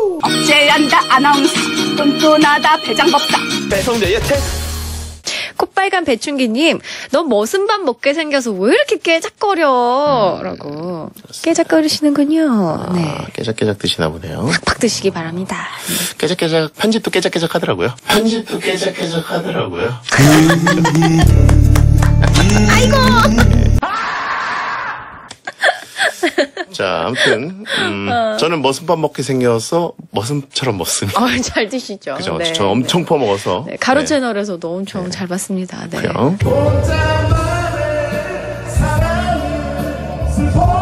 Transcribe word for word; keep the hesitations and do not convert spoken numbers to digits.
억제한다 아나운서 똔똔하다 배장법사 배성재 예태 콧빨간 배춘기님, 너 머슴 밥 먹게 생겨서 왜 이렇게 깨작거려? 음, 라고. 깨작거리시는군요. 아, 네. 깨작깨작 드시나 보네요. 팍팍 드시기 바랍니다. 깨작깨작, 편집도 깨작깨작 하더라고요. 편집도 깨작깨작 하더라고요. 아이고! 자, 아무튼, 음, 어. 저는 머슴밥 먹게 생겨서 머슴처럼 먹습니다. 어, 잘 드시죠. 그죠. 네, 저 엄청 네. 퍼먹어서. 네, 가로 네. 채널에서도 엄청 네. 잘 봤습니다. 네. 그래요?